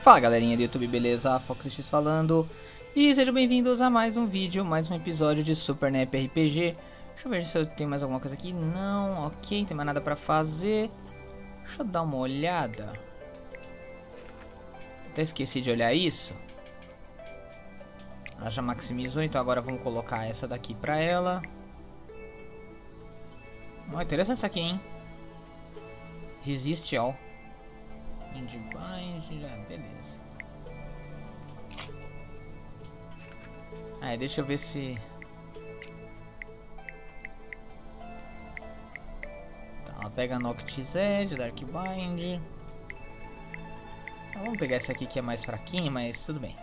Fala galerinha do YouTube, beleza? FoxX falando. E sejam bem-vindos a mais um vídeo, mais um episódio de Super NEP RPG. Deixa eu ver se eu tenho mais alguma coisa aqui. Não, ok, não tem mais nada pra fazer. Deixa eu dar uma olhada. Até esqueci de olhar isso. Ela já maximizou, então agora vamos colocar essa daqui pra ela. Ó, interessante isso aqui, hein? Resiste all. Bind, já, beleza. Aí, deixa eu ver se... Tá, ela pega Noctized, Dark Bind. Então, vamos pegar esse aqui que é mais fraquinho, mas tudo bem.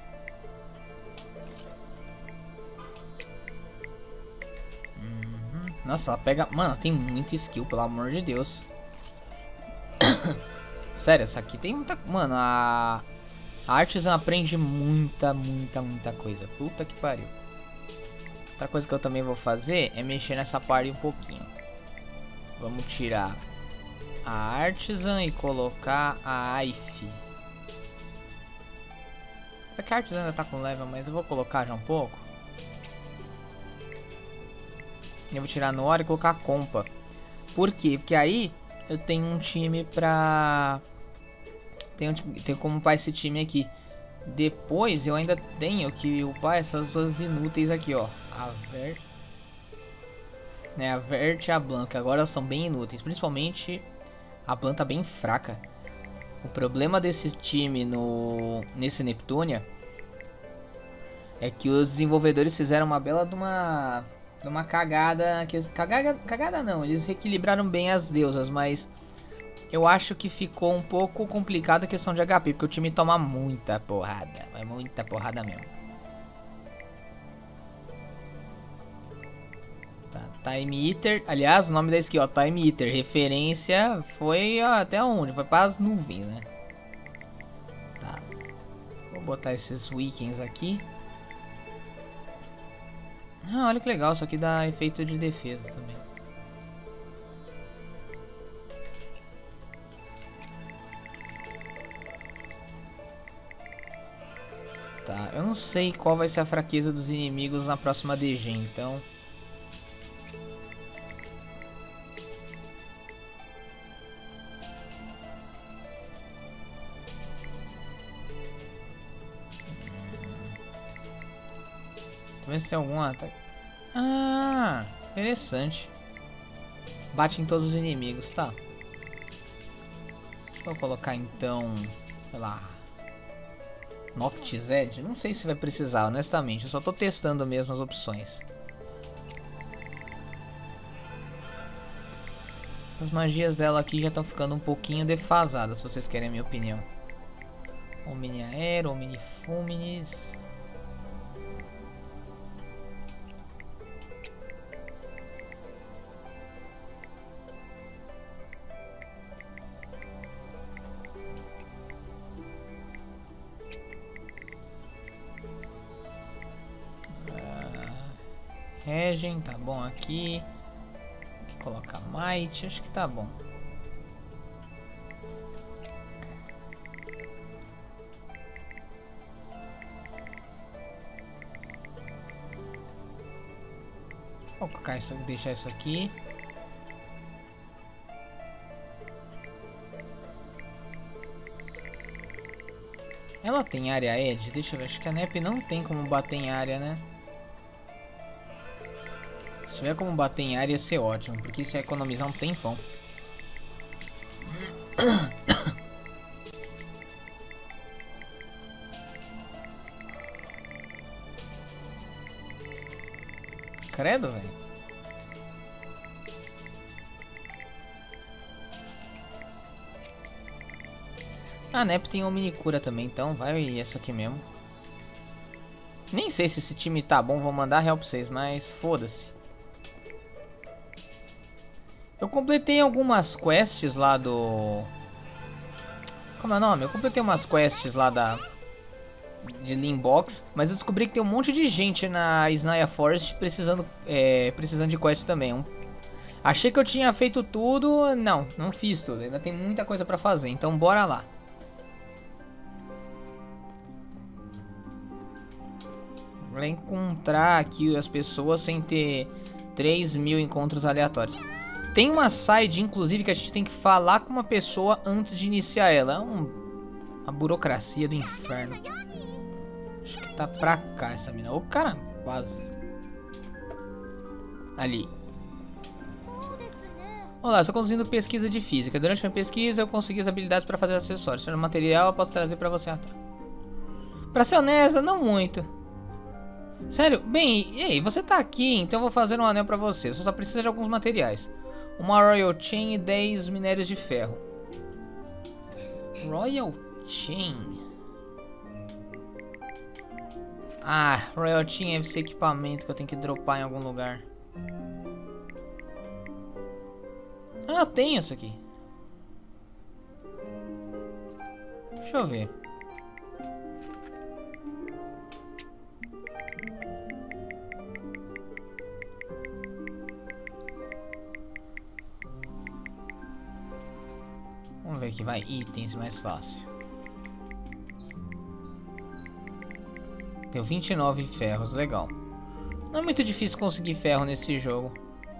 Nossa, ela pega... Mano, ela tem muita skill, pelo amor de Deus. Sério, essa aqui tem muita... Mano, a Artisan aprende muita coisa. Puta que pariu. Outra coisa que eu também vou fazer é mexer nessa parte um pouquinho. Vamos tirar a Artisan e colocar a Aif. Será que a Artisan ainda tá com level, mas eu vou colocar já um pouco. Eu vou tirar a Nora e colocar a Compa. Por quê? Porque aí eu tenho um time pra... Tenho como upar esse time aqui. Depois eu ainda tenho que upar essas duas inúteis aqui, ó. A Vert... A Vert e a Blanca. Agora elas são bem inúteis. Principalmente a Blanca tá bem fraca. O problema desse time nesse Neptunia é que os desenvolvedores fizeram uma bela de uma cagada. Cagada não, eles reequilibraram bem as deusas, mas eu acho que ficou um pouco complicado a questão de HP, porque o time toma muita porrada, é muita porrada mesmo. Tá, Time Eater, aliás, o nome da skill, ó, Time Eater, referência foi ó, até onde? Foi para as nuvens, né? Tá, vou botar esses weekends aqui. Ah, olha que legal, isso aqui dá efeito de defesa também. Tá, eu não sei qual vai ser a fraqueza dos inimigos na próxima DG, então... Vamos ver se tem algum ataque. Ah, interessante. Bate em todos os inimigos, tá. Deixa eu colocar então, sei lá, Noctized. Não sei se vai precisar, honestamente. Eu só tô testando mesmo as opções. As magias dela aqui já estão ficando um pouquinho defasadas, se vocês querem a minha opinião. Omni Aero, Omni Fulminis. Regen, tá bom aqui. Aqui colocar Might, acho que tá bom. Vou colocar isso, deixar isso aqui. Ela tem área edge? Deixa eu ver, acho que a NEP não tem como bater em área, né? Se tiver como bater em área ia ser ótimo, porque isso ia economizar um tempão. Credo, velho. A NEP tem Omnicura também, então vai essa aqui mesmo. Nem sei se esse time tá bom, vou mandar real pra vocês, mas foda-se. Eu completei algumas quests lá do... Como é o nome? Eu completei umas quests lá de Limbox, mas eu descobri que tem um monte de gente na Snaya Forest precisando de quest também. Achei que eu tinha feito tudo, não fiz tudo, ainda tem muita coisa pra fazer, então bora lá. Pra encontrar aqui as pessoas sem ter 3.000 encontros aleatórios. Tem uma side, inclusive, que a gente tem que falar com uma pessoa antes de iniciar ela. É uma burocracia do inferno. Acho que tá pra cá essa mina. Ô, cara, quase. Ali. Olá, estou conduzindo pesquisa de física. Durante minha pesquisa, eu consegui as habilidades para fazer acessórios. Se no material, eu posso trazer para você. Pra ser honesta, não muito. Sério? Bem, ei, você tá aqui, então eu vou fazer um anel pra você. Você só precisa de alguns materiais. Uma Royal Chain e 10 minérios de ferro. Royal Chain? Ah, Royal Chain é esse equipamento que eu tenho que dropar em algum lugar. Ah, eu tenho isso aqui. Deixa eu ver. Vamos ver aqui, vai. Itens, mais fácil. Tenho 29 ferros, legal. Não é muito difícil conseguir ferro nesse jogo.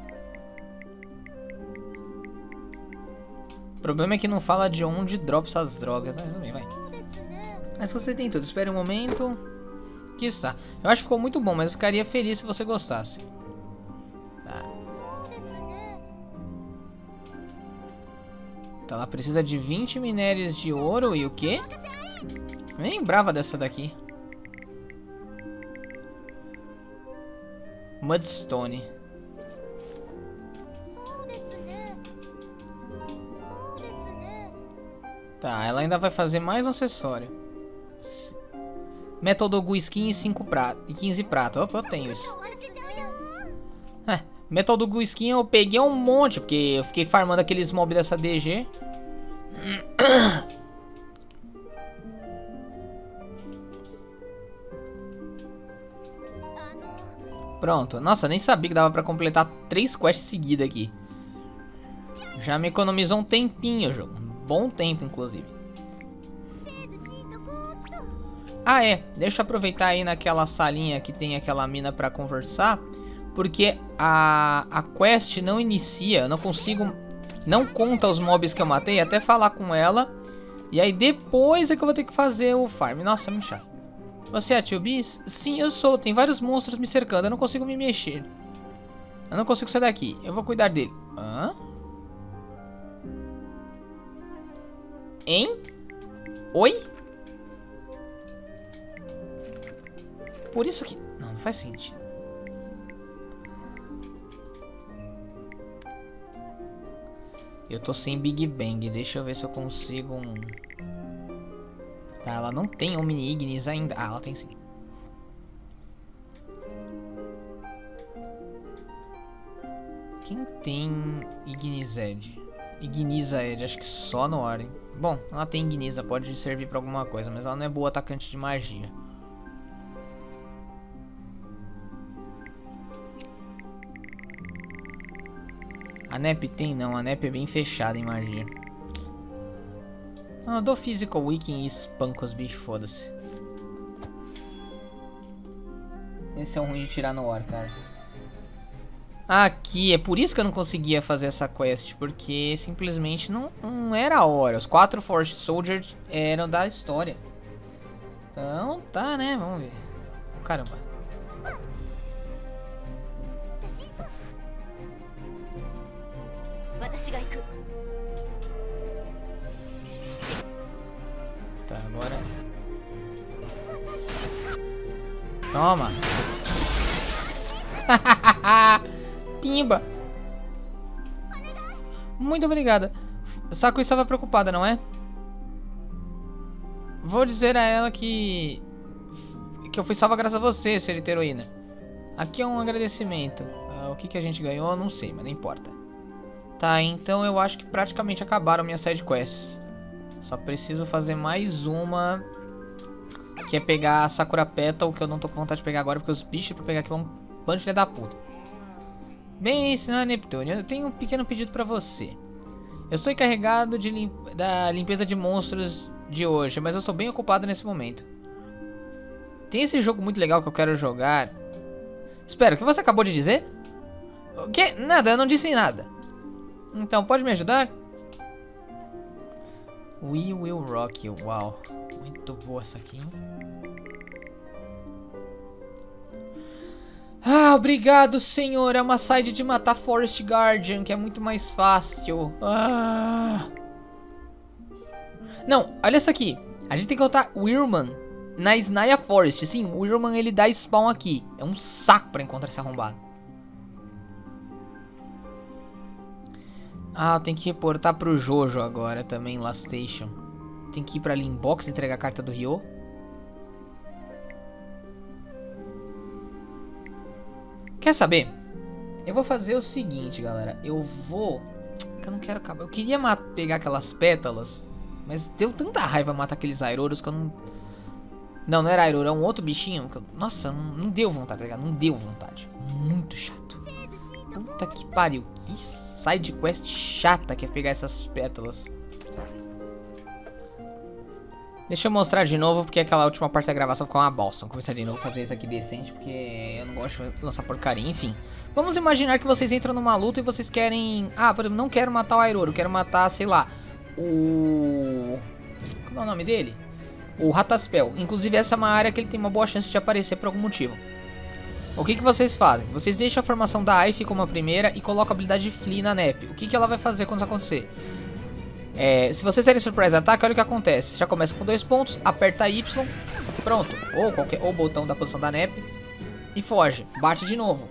O problema é que não fala de onde dropa essas drogas, mas também vai. Mas você tem tudo, espere um momento. Aqui está. Eu acho que ficou muito bom, mas eu ficaria feliz se você gostasse. Tá, ela precisa de 20 minérios de ouro e o quê? Nem lembrava dessa daqui. Mudstone. Tá, ela ainda vai fazer mais um acessório. Metal Dogu Skin e 5 prata, e 15 prata. Opa, eu tenho isso. Metal Dogu Skin eu peguei um monte, porque eu fiquei farmando aqueles mobs dessa DG. Pronto. Nossa, nem sabia que dava pra completar 3 quests seguidas aqui. Já me economizou um tempinho o jogo. Um bom tempo, inclusive. Ah, é. Deixa eu aproveitar aí naquela salinha que tem aquela mina pra conversar. Porque a quest não inicia. Eu não consigo... Não conta os mobs que eu matei até falar com ela. E aí depois é que eu vou ter que fazer o farm. Nossa, muito chato. Você é a Tio Bis? Sim, eu sou. Tem vários monstros me cercando. Eu não consigo me mexer. Eu não consigo sair daqui. Eu vou cuidar dele. Hã? Hein? Oi? Por isso que... Não faz sentido. Eu tô sem Big Bang. Deixa eu ver se eu consigo um... Tá, ela não tem Omni Ignis ainda. Ah, ela tem sim. Quem tem Ignized? Ignizaed, acho que só no Ordem. Bom, ela tem Igniza, pode servir pra alguma coisa, mas ela não é boa atacante de magia. A NEP tem? Não, a NEP é bem fechada em magia. Ah, eu dou Physical Weaken e espanco os bichos, foda-se. Esse é um ruim de tirar no ar, cara. Aqui, é por isso que eu não conseguia fazer essa quest, porque simplesmente não era a hora. Os 4 Force Soldiers eram da história. Então, tá, né? Vamos ver. Caramba. Tá, agora... Toma! Pimba! Muito obrigada. Saku estava preocupada, não é? Vou dizer a ela que eu fui salva graças a você, senhorita heroína. Aqui é um agradecimento. O que a gente ganhou, não sei, mas não importa. Tá, então eu acho que praticamente acabaram minhas side quests. Só preciso fazer mais uma, que é pegar a Sakura Petal, que eu não tô com vontade de pegar agora, porque os bichos pra pegar aquilo é um bando de filha da puta. Bem, senhor Neptune, eu tenho um pequeno pedido pra você. Eu sou encarregado da limpeza de monstros de hoje, mas eu estou bem ocupado nesse momento. Tem esse jogo muito legal que eu quero jogar. Espera, o que você acabou de dizer? O quê? Nada, eu não disse nada. Então, pode me ajudar? We Will Rock You. Uau. Muito boa essa aqui, hein? Ah, obrigado, senhor. É uma side de matar Forest Guardian, que é muito mais fácil. Ah. Não, olha essa aqui. A gente tem que botar Wyrman na Snaya Forest. Sim, o Wyrman ele dá spawn aqui. É um saco pra encontrar esse arrombado. Ah, eu tenho que reportar pro Jojo agora também, Last Station. Tem que ir pra Limbox e entregar a carta do Ryo. Quer saber? Eu vou fazer o seguinte, galera. Eu vou... Eu não quero acabar. Eu queria pegar aquelas pétalas, mas deu tanta raiva matar aqueles Airoros que eu não... Não, não era Airoro, é um outro bichinho. Nossa, não deu vontade, tá ligado? Não deu vontade. Muito chato. Puta que pariu. Que side quest chata que é pegar essas pétalas. Deixa eu mostrar de novo, porque aquela última parte da gravação ficou uma bosta. Vamos começar de novo, fazer isso aqui decente, porque eu não gosto de lançar porcaria, enfim. Vamos imaginar que vocês entram numa luta e vocês querem... Ah, por exemplo, não quero matar o Airoro, quero matar, sei lá, o... Como é o nome dele? O Rataspel. Inclusive essa é uma área que ele tem uma boa chance de aparecer por algum motivo. O que vocês fazem? Vocês deixam a formação da Aiph como a primeira e colocam a habilidade de Flee na NEP. O que ela vai fazer quando isso acontecer? Se vocês terem Surprise Attack, olha o que acontece. Você já começa com 2 pontos, aperta Y, pronto. Ou o botão da posição da NEP e foge. Bate de novo.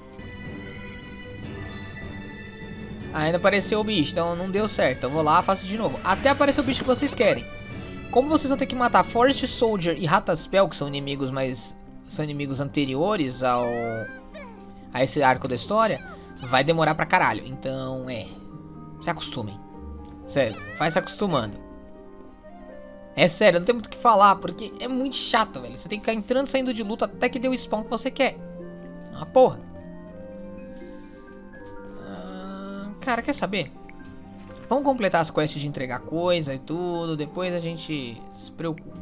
Ainda apareceu o bicho, então não deu certo. Eu vou lá, faço de novo. Até aparecer o bicho que vocês querem. Como vocês vão ter que matar Forest Soldier e Rataspel, que são inimigos anteriores a esse arco da história, vai demorar pra caralho. Então, se acostumem. Sério, vai se acostumando. É sério, não tem muito o que falar, porque é muito chato, velho. Você tem que ficar entrando e saindo de luta até que dê o spawn que você quer. Ah, porra. Cara, quer saber? Vamos completar as quests de entregar coisa e tudo. Depois a gente se preocupa.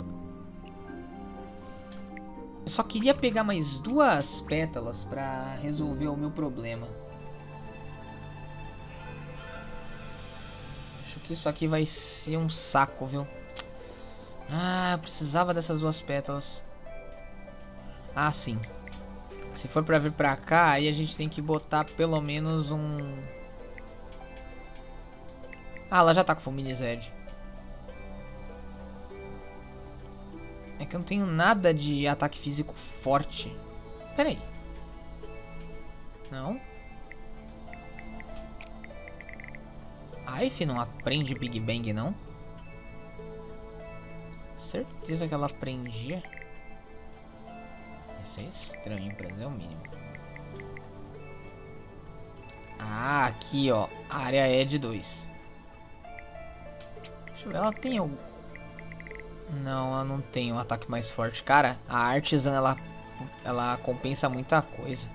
Eu só queria pegar mais 2 pétalas pra resolver o meu problema. Acho que isso aqui vai ser um saco, viu? Ah, eu precisava dessas 2 pétalas. Ah, sim. Se for pra vir pra cá, aí a gente tem que botar pelo menos um... Ah, ela já tá com Fulmine Zed. É que eu não tenho nada de ataque físico forte. Pera aí. Não? Aiph não aprende Big Bang, não? Certeza que ela aprendia. Isso é estranho, pra dizer o mínimo. Ah, aqui, ó. Área Ed 2. Deixa eu ver, ela tem algum... Não, ela não tem um ataque mais forte. Cara, a Artisan, ela compensa muita coisa.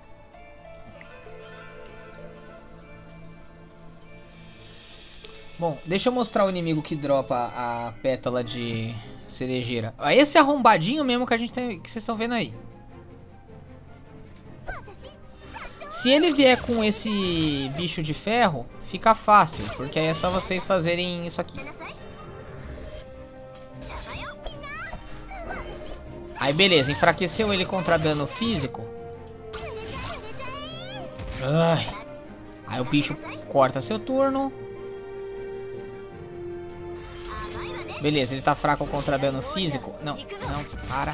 Bom, deixa eu mostrar o inimigo que dropa a pétala de cerejeira. Esse arrombadinho mesmo que a gente tem, que vocês estão vendo aí. Se ele vier com esse bicho de ferro, fica fácil, porque aí é só vocês fazerem isso aqui. Aí beleza, enfraqueceu ele contra dano físico. Ai. Aí o bicho corta seu turno. Beleza, ele tá fraco contra dano físico. Não, para.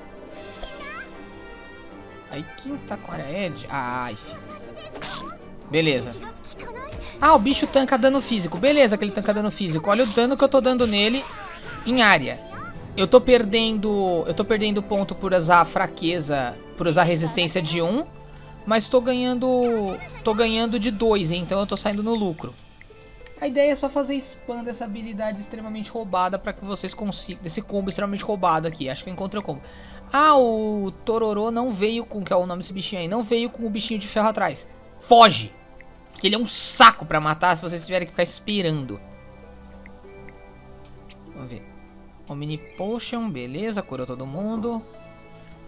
Aí quem tá com a área Edge? Ai, filho. Beleza. Ah, o bicho tanca dano físico. Beleza que ele tanca dano físico. Olha o dano que eu tô dando nele em área. Eu tô perdendo ponto por usar fraqueza, por usar resistência de 1, mas tô ganhando de 2, então eu tô saindo no lucro. A ideia é só fazer spam dessa habilidade extremamente roubada pra que vocês consigam, desse combo extremamente roubado aqui. Acho que eu encontrei o combo. Ah, o Tororô não veio com, que é o nome desse bichinho aí, não veio com o bichinho de ferro atrás. Foge! Porque ele é um saco pra matar se vocês tiverem que ficar esperando. Vamos ver. Omni Potion, beleza, curou todo mundo.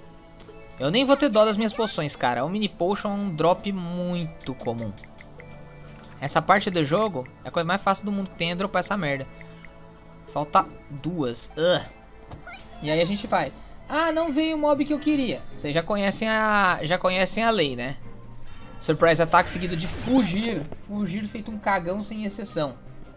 Eu nem vou ter dó das minhas poções, cara. O Mini Potion é um drop muito comum. Essa parte do jogo é a coisa mais fácil do mundo que tem é dropar essa merda. Falta 2. E aí a gente vai. Ah, não veio o mob que eu queria. Vocês já conhecem a lei, né? Surprise ataque seguido de fugir. Fugir feito um cagão sem exceção.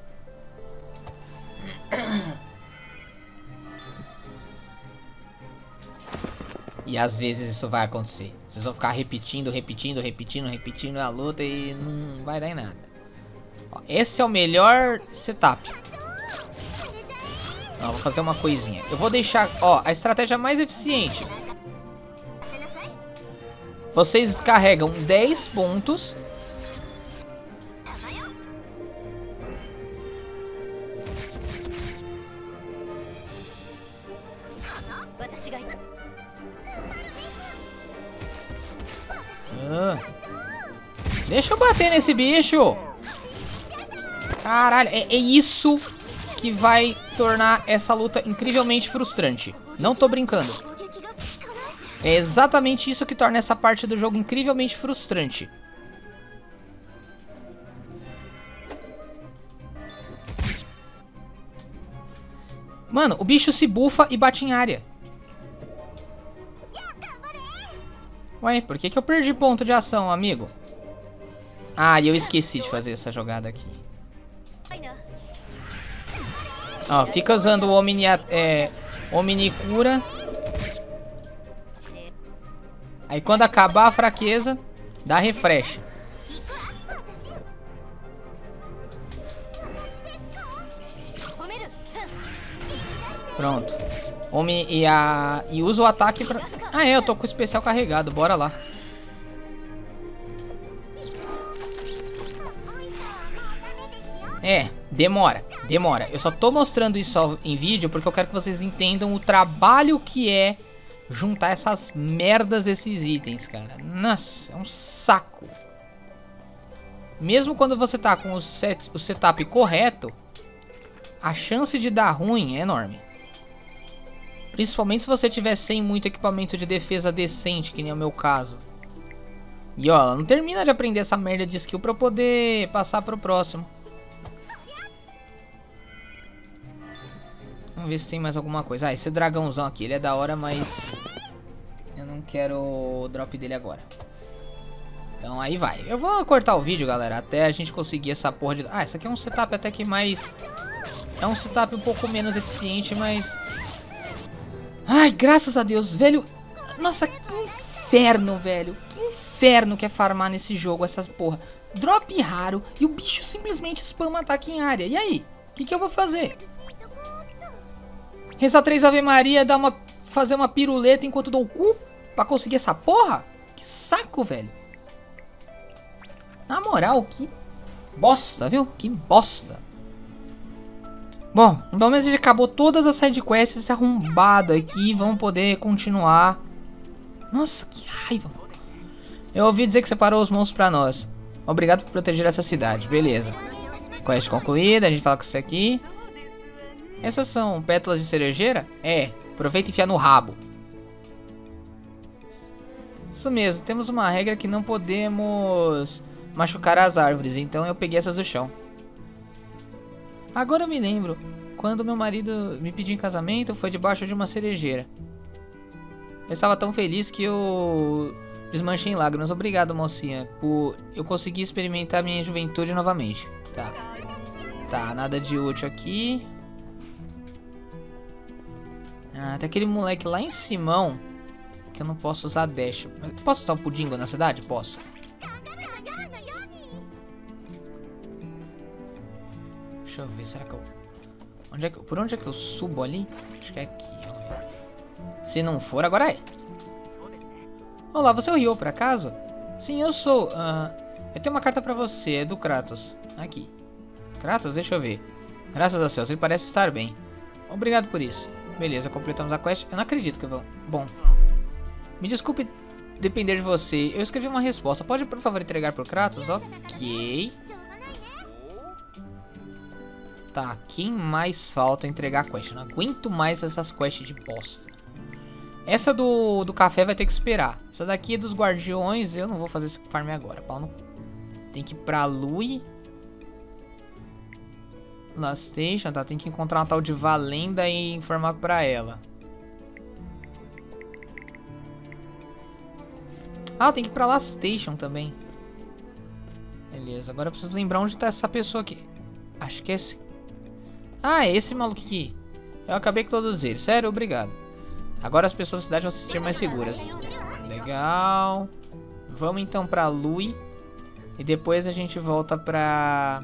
E às vezes isso vai acontecer. Vocês vão ficar repetindo a luta e não vai dar em nada. Ó, esse é o melhor setup. Ó, vou fazer uma coisinha. Eu vou deixar, ó, a estratégia mais eficiente. Vocês carregam 10 pontos. Deixa eu bater nesse bicho. Caralho, é isso que vai tornar essa luta incrivelmente frustrante. Não tô brincando. É exatamente isso que torna essa parte do jogo incrivelmente frustrante. Mano, o bicho se bufa e bate em área. Ué, por que eu perdi ponto de ação, amigo? Ah, e eu esqueci de fazer essa jogada aqui. Ó, fica usando o Omni cura. Aí quando acabar a fraqueza, dá refresh. Pronto. E usa o ataque pra... Ah, eu tô com o especial carregado, bora lá. Demora. Eu só tô mostrando isso em vídeo porque eu quero que vocês entendam o trabalho que é juntar essas merdas desses itens, cara. Nossa, é um saco. Mesmo quando você tá com o setup correto, a chance de dar ruim é enorme. Principalmente se você tiver sem muito equipamento de defesa decente, que nem é o meu caso. E ó, ela não termina de aprender essa merda de skill pra eu poder passar pro próximo. Vamos ver se tem mais alguma coisa. Ah, esse dragãozão aqui, ele é da hora, mas eu não quero o drop dele agora. Então aí vai. Eu vou cortar o vídeo, galera, até a gente conseguir essa porra de... Ah, esse aqui é um setup até que mais... É um setup um pouco menos eficiente, mas... Ai, graças a Deus, velho. Nossa, que inferno, velho. Que inferno que é farmar nesse jogo, essas porra. Drop raro e o bicho simplesmente spama ataque em área. E aí? O que eu vou fazer? Rezar 3 Ave Maria, fazer uma piruleta enquanto dou o cu? Pra conseguir essa porra? Que saco, velho. Na moral, que bosta, viu? Que bosta. Bom, pelo menos a gente acabou todas as sidequests, esse arrombado aqui. Vamos poder continuar. Nossa, que raiva. Eu ouvi dizer que separou os monstros pra nós. Obrigado por proteger essa cidade. Beleza. Quest concluída, a gente fala com isso aqui. Essas são pétalas de cerejeira? É, aproveita e enfia no rabo. Isso mesmo, temos uma regra que não podemos machucar as árvores, então eu peguei essas do chão. Agora eu me lembro, quando meu marido me pediu em casamento, foi debaixo de uma cerejeira. Eu estava tão feliz que eu desmanchei em lágrimas. Obrigado, mocinha, por eu conseguir experimentar minha juventude novamente. Tá, nada de útil aqui. Ah, tem aquele moleque lá em Simão que eu não posso usar dash. Posso usar o pudingo na cidade? Posso. Deixa eu ver, será que eu... Por onde é que eu subo ali? Acho que é aqui, ó. Se não for, agora é. Olá, você é o Ryo, por acaso? Sim, eu sou. Eu tenho uma carta pra você, é do Kratos. Aqui. Kratos, deixa eu ver. Graças a Deus, ele parece estar bem. Obrigado por isso. Beleza, completamos a quest. Eu não acredito que eu vou... Bom. Me desculpe depender de você. Eu escrevi uma resposta. Pode, por favor, entregar pro Kratos? Ok. Tá, quem mais falta entregar a quest? Eu não aguento mais essas quests de bosta. Essa do café vai ter que esperar. Essa daqui é dos guardiões. Eu não vou fazer esse farm agora. Pau no cu. Tem que ir pra Lui. Last Station, tá? Tem que encontrar uma tal de Valenda e informar pra ela. Ah, tem que ir pra Last Station também. Beleza, agora eu preciso lembrar onde tá essa pessoa aqui. Acho que é esse. Ah, é esse maluco aqui. Eu acabei com todos eles. Sério, obrigado. Agora as pessoas da cidade vão se sentir mais seguras. Legal. Vamos então pra Lui. E depois a gente volta pra...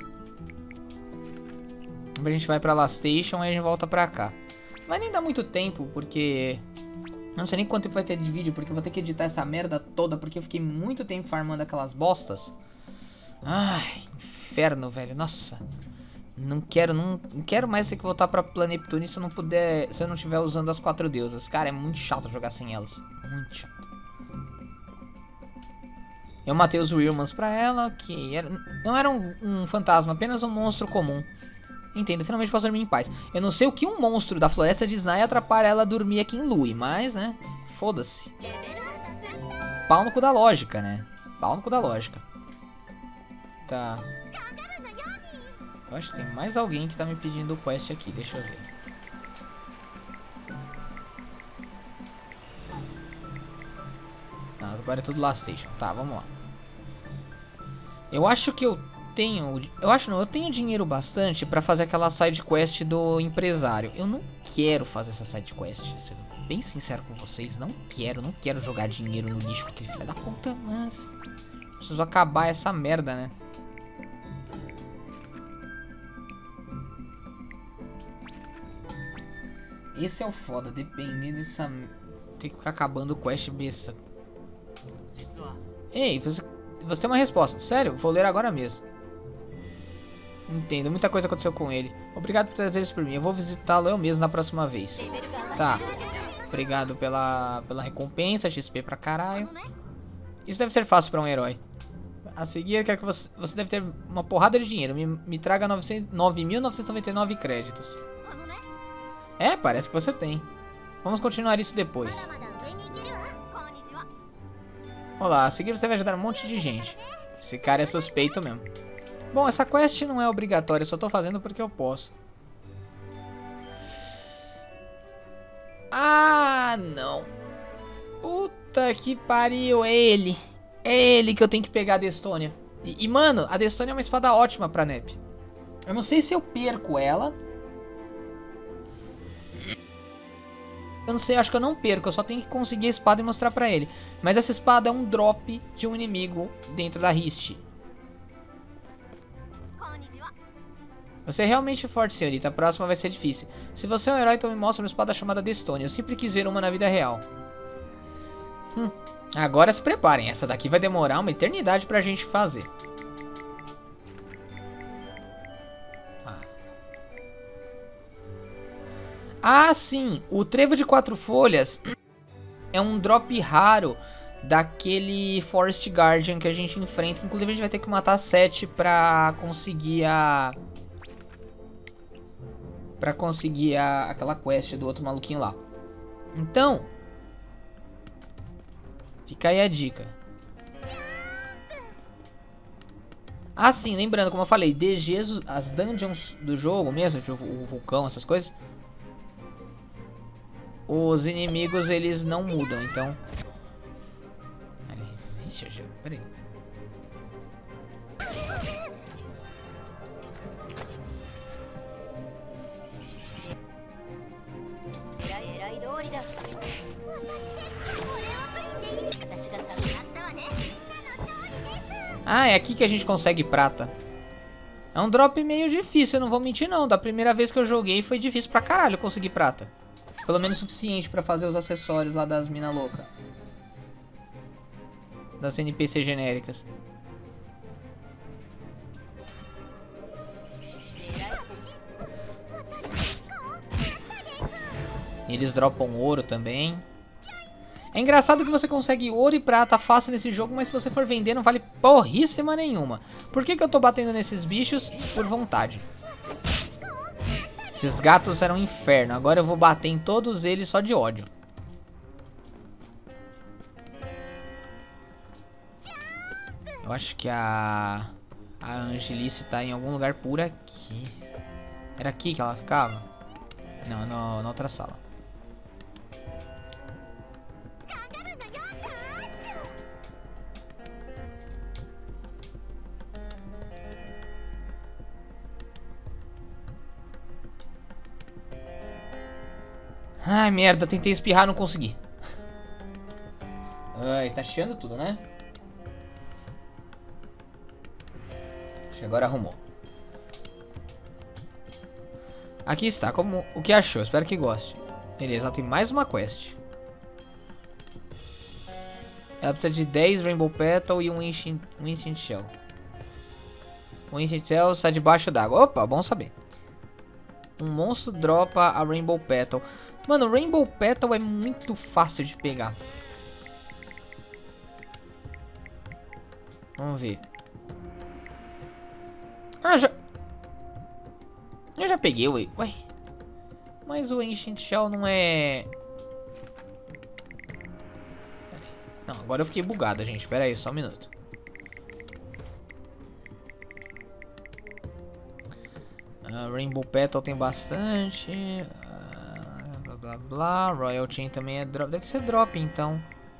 A gente vai pra Last Station e a gente volta pra cá. Não vai nem dar muito tempo, porque... Não sei nem quanto tempo vai ter de vídeo, porque eu vou ter que editar essa merda toda, porque eu fiquei muito tempo farmando aquelas bostas. Ai, inferno, velho. Nossa. Não quero mais ter que voltar pra Planeptune se eu não puder... Se eu não estiver usando as 4 deusas. Cara, é muito chato jogar sem elas. Muito chato. Eu matei os Wilmans pra ela, que não era um fantasma, apenas um monstro comum. Entendo, finalmente posso dormir em paz. Eu não sei o que um monstro da floresta de Snai atrapalha ela dormir aqui em Lui, mas, né, foda-se. Pau no cu da lógica, né? Pau no cu da lógica. Tá. Eu acho que tem mais alguém que tá me pedindo o quest aqui, deixa eu ver. Não, agora é tudo Last Station. Tá, vamos lá. Eu acho que eu tenho... eu tenho dinheiro bastante pra fazer aquela side quest do empresário. Eu não quero fazer essa side quest, sendo bem sincero com vocês. Não quero jogar dinheiro no lixo com aquele filho da puta, mas... Preciso acabar essa merda, né? Esse é o foda, dependendo dessa... Tem que ficar acabando o quest besta. Ei, você tem uma resposta. Sério, vou ler agora mesmo. Entendo, muita coisa aconteceu com ele. Obrigado por trazer isso por mim. Eu vou visitá-lo eu mesmo na próxima vez. Tá. Obrigado pela recompensa. XP pra caralho. Isso deve ser fácil pra um herói. A seguir, quero que você deve ter uma porrada de dinheiro. Me traga 9.999 créditos. É, parece que você tem. Vamos continuar isso depois. Olá, a seguir você vai ajudar um monte de gente. Esse cara é suspeito mesmo. Bom, essa quest não é obrigatória, eu só tô fazendo porque eu posso. Ah, não. Puta que pariu, é ele. É ele que eu tenho que pegar a Destonia. E mano, a Destonia é uma espada ótima pra Nep. Eu não sei se eu perco ela. Eu não sei, acho que eu não perco, eu só tenho que conseguir a espada e mostrar pra ele. Mas essa espada é um drop de um inimigo dentro da Hist. Você é realmente forte, senhorita. A próxima vai ser difícil. Se você é um herói, então me mostra uma espada chamada Destonia. Eu sempre quis ver uma na vida real. Agora se preparem, essa daqui vai demorar uma eternidade pra gente fazer. Ah, sim, o trevo de 4 folhas é um drop raro daquele Forest Guardian que a gente enfrenta. Inclusive a gente vai ter que matar 7 pra conseguir aquela quest do outro maluquinho lá. Então, fica aí a dica. Ah, sim, lembrando, como eu falei, DGs, as dungeons do jogo mesmo, o vulcão, essas coisas, os inimigos, eles não mudam, então... Existe a jogo, peraí. Ah, é aqui que a gente consegue prata. É um drop meio difícil, eu não vou mentir não. Da primeira vez que eu joguei foi difícil pra caralho conseguir prata. Pelo menos o suficiente pra fazer os acessórios lá das mina louca. Das NPC genéricas. Eles dropam ouro também. É engraçado que você consegue ouro e prata fácil nesse jogo, mas se você for vender não vale porríssima nenhuma. Por que eu tô batendo nesses bichos? Por vontade. Esses gatos eram um inferno. Agora eu vou bater em todos eles só de ódio. Eu acho que a Angelice tá em algum lugar por aqui. Era aqui que ela ficava? Não, na outra sala. Ai, merda, tentei espirrar, não consegui. Ai, tá chiando tudo, né? Acho que agora arrumou. Aqui está, o que achou? Espero que goste. Beleza, ela tem mais uma quest. Ela precisa de 10 Rainbow Petal e um Ancient Shell. O Ancient Shell está debaixo d'água. Opa, bom saber. Um monstro dropa a Rainbow Petal. Mano, Rainbow Petal é muito fácil de pegar. Vamos ver. Ah, eu já peguei, ué. Mas o Ancient Shell não é... Não, agora eu fiquei bugado, gente. Pera aí, só um minuto. Rainbow Petal tem bastante. Blá blá blá. Royal Chain também é drop. Deve ser drop, então.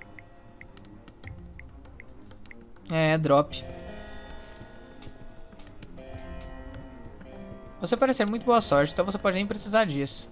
É drop. Você parece ter muito boa sorte, então você pode nem precisar disso.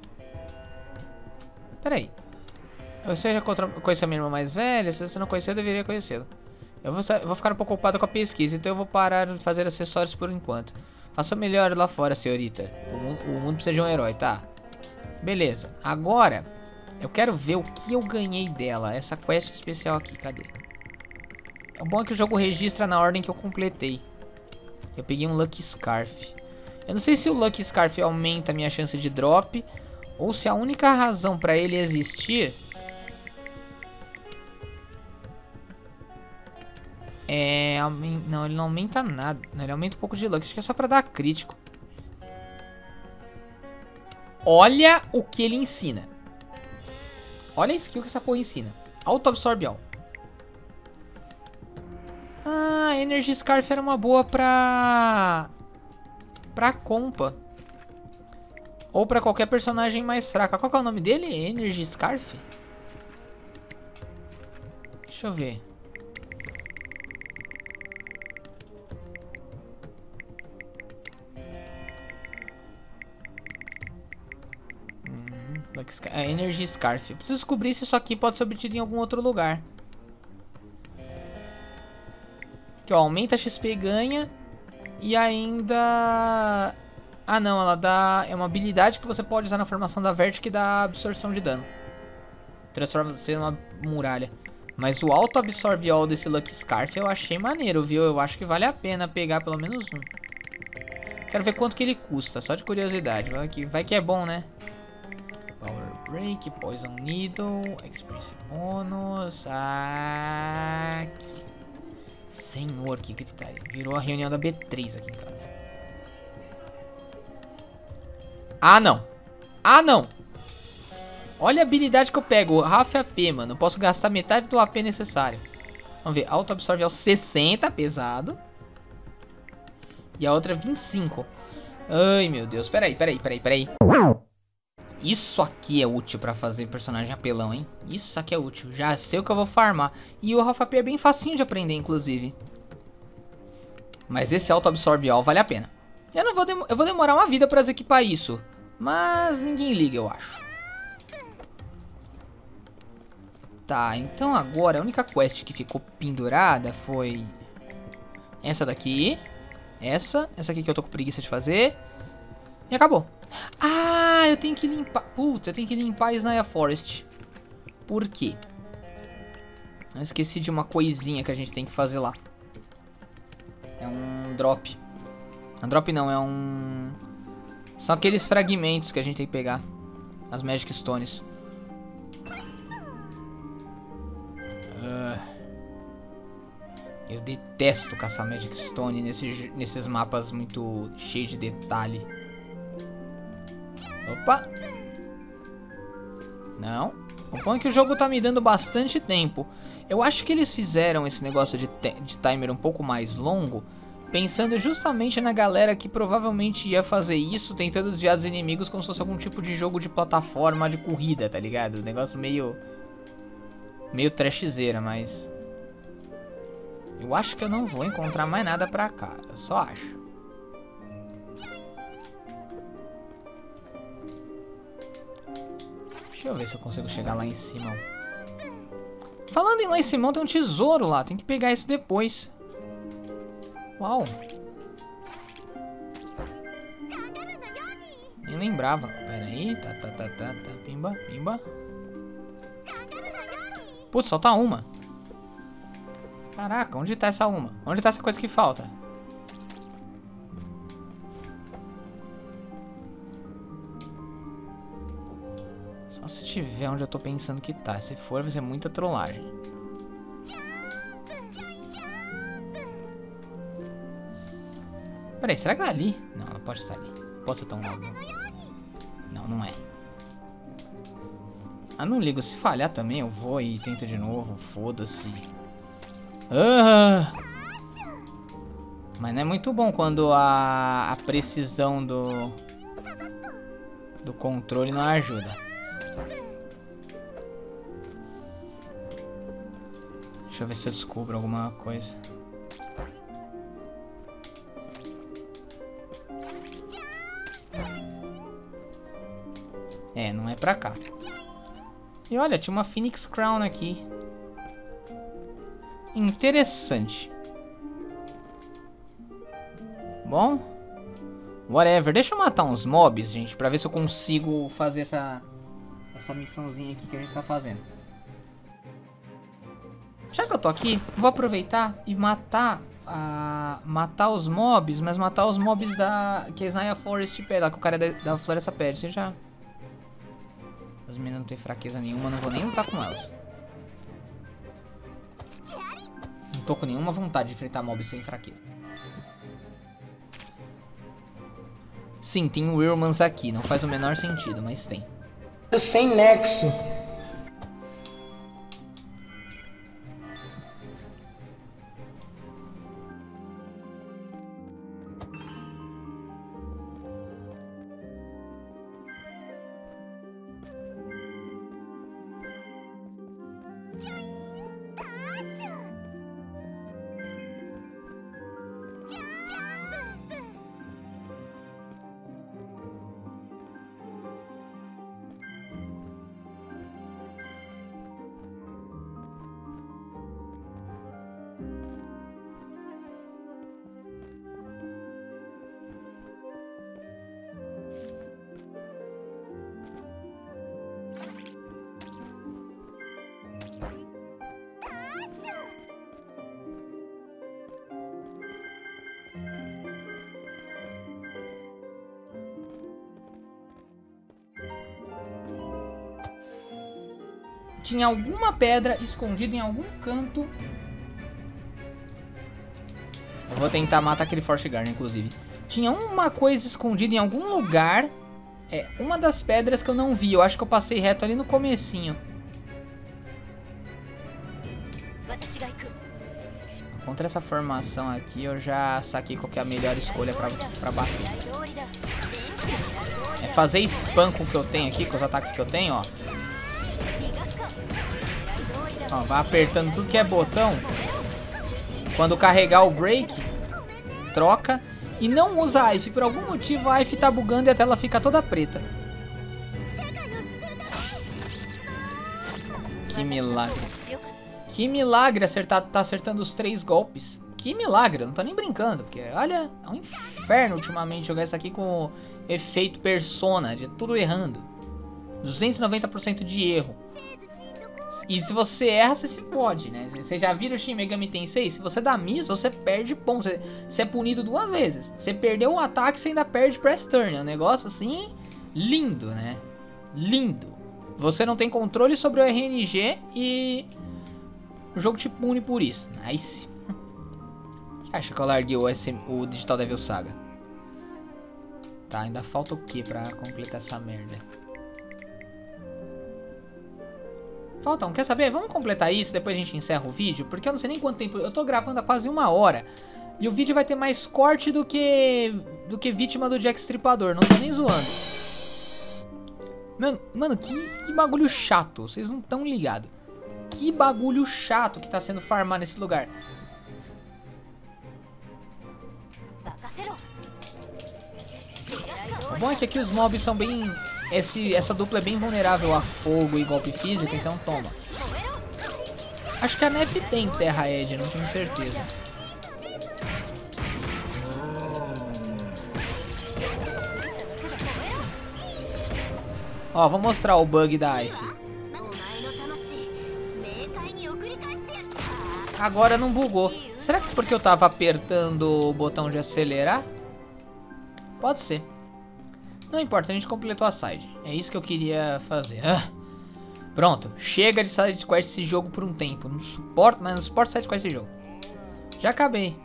Pera aí. Você já conheceu a minha irmã mais velha? Se você não conheceu, eu deveria conhecê-la. Eu vou ficar um pouco ocupado com a pesquisa, então eu vou parar de fazer acessórios por enquanto. Faça melhor lá fora, senhorita. O mundo precisa de um herói, tá? Beleza. Agora, eu quero ver o que eu ganhei dela. Essa quest especial aqui, cadê? O bom é que o jogo registra na ordem que eu completei. Eu peguei um Lucky Scarf. Eu não sei se o Lucky Scarf aumenta a minha chance de drop, ou se a única razão pra ele existir é... Não, ele não aumenta nada. Ele aumenta um pouco de luck. Acho que é só pra dar crítico. Olha o que ele ensina. Olha a skill que essa porra ensina. Auto-absorbe all. Ah, Energy Scarf era uma boa pra compa. Ou pra qualquer personagem mais fraca. Qual que é o nome dele? Energy Scarf? Deixa eu ver. Energy Scarf. Eu preciso descobrir se isso aqui pode ser obtido em algum outro lugar. Aqui, ó, aumenta a XP e ganha. E ainda... Ah, não, ela dá... É uma habilidade que você pode usar na formação da Vert que dá absorção de dano. Transforma você numa muralha. Mas o auto-absorbe all desse Lucky Scarf eu achei maneiro, viu? Eu acho que vale a pena pegar pelo menos um. Quero ver quanto que ele custa, só de curiosidade. Vai que é bom, né? Power Break, Poison Needle, Experience Bônus. Aqui. Senhor, que gritaria. Virou a reunião da B3 aqui em casa. Ah, não. Ah, não. Olha a habilidade que eu pego. Half AP, mano. Eu posso gastar metade do AP necessário. Vamos ver. Auto-absorve ao 60, pesado. E a outra 25. Ai, meu Deus. Peraí. Isso aqui é útil pra fazer personagem apelão, hein? Isso aqui é útil. Já sei o que eu vou farmar. E o Half AP é bem facinho de aprender, inclusive. Mas esse auto-absorbe all vale a pena. Eu vou demorar uma vida pra equipar isso. Mas ninguém liga, eu acho. Tá, então agora a única quest que ficou pendurada foi... Essa daqui. Essa aqui que eu tô com preguiça de fazer. E acabou. Ah, eu tenho que limpar... Putz, eu tenho que limpar a Snaya Forest. Por quê? Eu esqueci de uma coisinha que a gente tem que fazer lá. É um drop. Um drop não, é um... São aqueles fragmentos que a gente tem que pegar. As Magic Stones. Eu detesto caçar Magic Stone nesses mapas muito cheios de detalhe. Opa! Não. O bom é que o jogo tá me dando bastante tempo. Eu acho que eles fizeram esse negócio de timer um pouco mais longo, pensando justamente na galera que provavelmente ia fazer isso, tentando desviar dos inimigos como se fosse algum tipo de jogo de plataforma de corrida, tá ligado? Um negócio meio trashzeira, mas... eu acho que eu não vou encontrar mais nada pra cá, eu só acho. Deixa eu ver se eu consigo chegar lá em cima. Falando em lá em cima, tem um tesouro lá. Tem que pegar esse depois. Uau. Nem lembrava. Pera aí. Tá. Pimba. Putz, só tá uma. Caraca, onde tá essa uma? Onde tá essa coisa que falta? Só se tiver onde eu tô pensando que tá. Se for, vai ser muita trollagem. Peraí, será que tá ali? Não, não pode estar ali. Não pode ser tão logo. Não, não é. Ah, não ligo. Se falhar também, eu vou e tento de novo. Foda-se. Mas não é muito bom quando a precisão do controle não ajuda. Deixa eu ver se eu descubro alguma coisa. É, não é pra cá. E olha, tinha uma Phoenix Crown aqui. Interessante. Bom, whatever. Deixa eu matar uns mobs, gente, pra ver se eu consigo fazer essa missãozinha aqui que a gente tá fazendo. Já que eu tô aqui, vou aproveitar e matar os mobs, mas matar os mobs que a Snaya Forest pede, lá que o cara da floresta pede. Você já... As meninas não tem fraqueza nenhuma, não vou nem lutar com elas. Não tô com nenhuma vontade de enfrentar mobs sem fraqueza. Sim, tem o Willmans aqui, não faz o menor sentido, mas tem. Sem nexo. Tinha alguma pedra escondida em algum canto. Eu vou tentar matar aquele Force Guard, inclusive. Tinha uma coisa escondida em algum lugar. É, uma das pedras que eu não vi. Eu acho que eu passei reto ali no comecinho. Contra essa formação aqui, eu já saquei qual que é a melhor escolha pra bater. É fazer spam com o que eu tenho aqui, com os ataques que eu tenho, ó. Ó, vai apertando tudo que é botão. Quando carregar o break, troca. E não usa a IF. Por algum motivo a IF tá bugando e a tela fica toda preta. Que milagre. Que milagre tá acertando os 3 golpes. Que milagre, eu não tô nem brincando. Porque, olha, é um inferno ultimamente jogar isso aqui com efeito persona, de tudo errando. 290% de erro. E se você erra, você se fode, né? Você já viram o Shin Megami Tensei? Se você dá miss, você perde pontos. Você é punido 2 vezes. Você perdeu um ataque, você ainda perde press turn. É um negócio assim, lindo, né? Lindo. Você não tem controle sobre o RNG e o jogo te pune por isso. Nice. Que acha que eu larguei o Digital Devil Saga? Tá, ainda falta o que pra completar essa merda? Falta um. Quer saber? Vamos completar isso, depois a gente encerra o vídeo. Porque eu não sei nem quanto tempo. Eu tô gravando há quase 1 hora. E o vídeo vai ter mais corte do que vítima do Jack Stripador. Não tô nem zoando. Mano, que bagulho chato. Vocês não estão ligados. Que bagulho chato que tá sendo farmar nesse lugar. O bom é que aqui os mobs são bem... Essa dupla é bem vulnerável a fogo e golpe físico, então toma. Acho que a Nef tem Terra Edge, não tenho certeza. Ó, vou mostrar o bug da Ife. Agora não bugou. Será que porque eu tava apertando o botão de acelerar? Pode ser. Não importa, a gente completou a side. É isso que eu queria fazer. Pronto, chega de side quest esse jogo por um tempo. Não suporto, mas não suporto side quest esse jogo. Já acabei.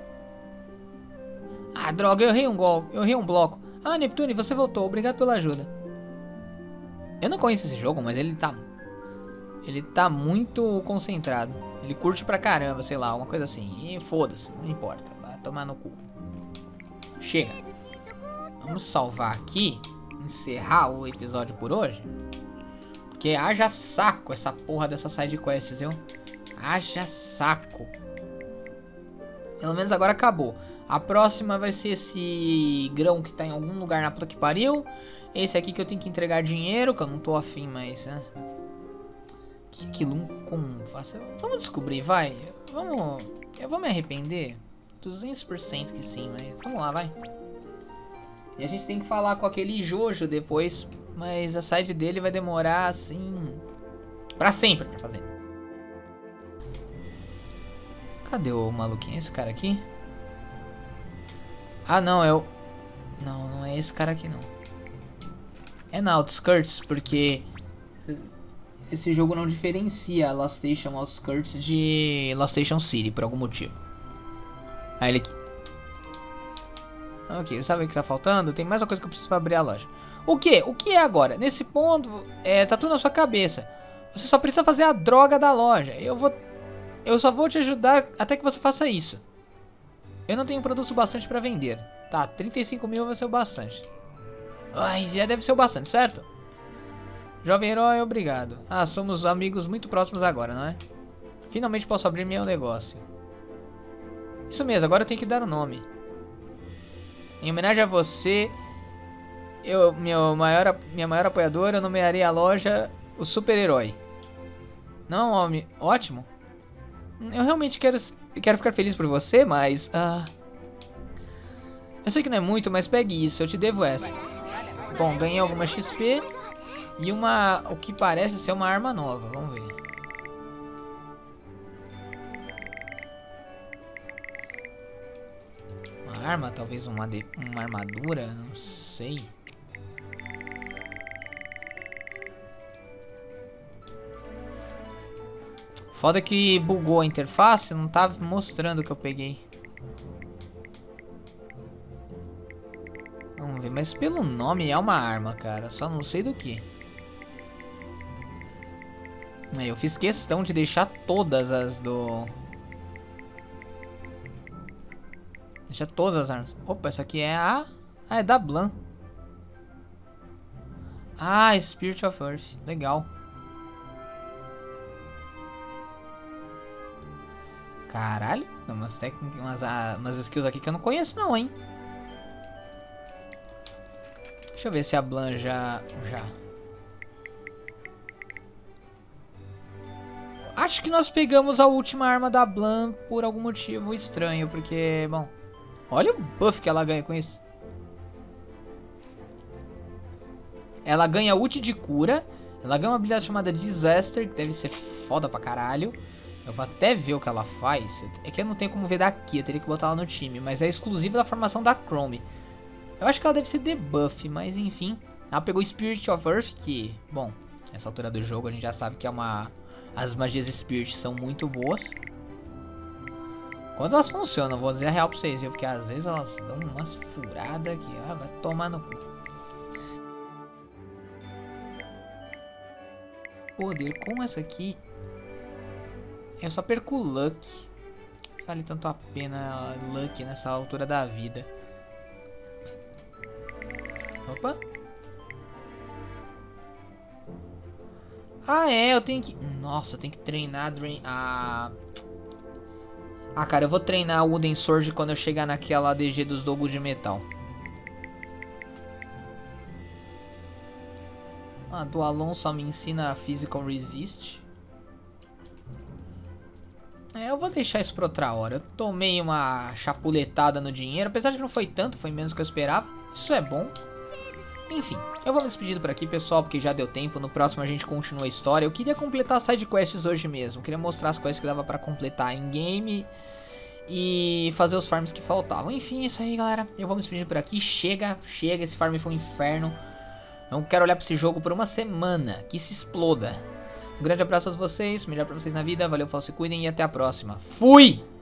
Ah, droga, eu errei um golpe. Eu errei um bloco. Ah, Neptune, você voltou. Obrigado pela ajuda. Eu não conheço esse jogo, mas ele tá muito concentrado. Ele curte pra caramba, sei lá, uma coisa assim. E foda-se, não importa. Vai tomar no cu. Chega. Vamos salvar aqui. Encerrar o episódio por hoje. Porque haja saco essa porra dessa side quests, viu? Haja saco. Pelo menos agora acabou. A próxima vai ser esse grão que tá em algum lugar na puta que pariu. Esse aqui que eu tenho que entregar dinheiro, que eu não tô afim, mas... Né? Que Luncum faça... Vamos descobrir, vai. Eu vou me arrepender. 200% que sim, mas... Vamos lá, vai. E a gente tem que falar com aquele Jojo depois. Mas a side dele vai demorar, assim... pra sempre pra fazer. Cadê o maluquinho? Esse cara aqui? Ah, não, é o... Não é esse cara aqui, não. É na Outskirts, porque... Esse jogo não diferencia Lost Station Outskirts de Lost Station City, por algum motivo. Ah, ele aqui. Ok, sabe o que tá faltando? Tem mais uma coisa que eu preciso pra abrir a loja. O que? O que é agora? Nesse ponto, tá tudo na sua cabeça. Você só precisa fazer a droga da loja. Eu só vou te ajudar até que você faça isso. Eu não tenho produto bastante pra vender. Tá, 35 mil vai ser o bastante. Ai, já deve ser o bastante, certo? Jovem herói, obrigado. Ah, somos amigos muito próximos agora, não é? Finalmente posso abrir meu negócio. Isso mesmo, agora eu tenho que dar o nome. Em homenagem a você, minha maior apoiadora, eu nomearei a loja o super-herói. Não, homem, ótimo. Eu realmente quero ficar feliz por você, mas... eu sei que não é muito, mas pegue isso, eu te devo essa. Bom, ganhei alguma XP e o que parece ser uma arma nova, vamos ver. Uma arma, talvez uma armadura, não sei. Foda que bugou a interface, não tá mostrando o que eu peguei. Vamos ver, mas pelo nome é uma arma, cara. Só não sei do que. Eu fiz questão de deixar todas as do... Deixa todas as armas. Opa, essa aqui é a... Ah, é da Blanc. Ah, Spirit of Earth. Legal. Caralho. Tem umas técnicas, umas skills aqui que eu não conheço não, hein. Deixa eu ver se a Blanc já... Acho que nós pegamos a última arma da Blanc por algum motivo estranho, porque, bom... Olha o buff que ela ganha com isso. Ela ganha ult de cura. Ela ganha uma habilidade chamada Disaster, que deve ser foda pra caralho. Eu vou até ver o que ela faz. É que eu não tenho como ver daqui, eu teria que botar ela no time. Mas é exclusiva da formação da Chrome. Eu acho que ela deve ser debuff, mas enfim. Ela pegou Spirit of Earth, que, bom, nessa altura do jogo a gente já sabe que é uma... As magias Spirit são muito boas. Quando elas funcionam, vou dizer a real pra vocês, viu? Porque às vezes elas dão umas furadas que, vai tomar no cu. poder. Com essa aqui, eu só perco o Luck. Vale tanto a pena Luck nessa altura da vida. Opa. Ah, é, eu tenho que... Nossa, eu tenho que treinar... Ah, cara, eu vou treinar o Wooden Sword quando eu chegar naquela ADG dos Dogos de Metal. Ah, do Alon só me ensina Physical Resist. É, eu vou deixar isso pra outra hora. Eu tomei uma chapuletada no dinheiro. Apesar de que não foi tanto, foi menos que eu esperava. Isso é bom. Enfim, eu vou me despedindo por aqui, pessoal, porque já deu tempo. No próximo a gente continua a história. Eu queria completar as sidequests hoje mesmo. Queria mostrar as quests que dava pra completar em game e fazer os farms que faltavam. Enfim, é isso aí, galera. Eu vou me despedindo por aqui. Chega. Esse farm foi um inferno. Não quero olhar pra esse jogo por uma semana. Que se exploda. Um grande abraço a vocês. Melhor pra vocês na vida. Valeu, se cuidem e até a próxima. Fui!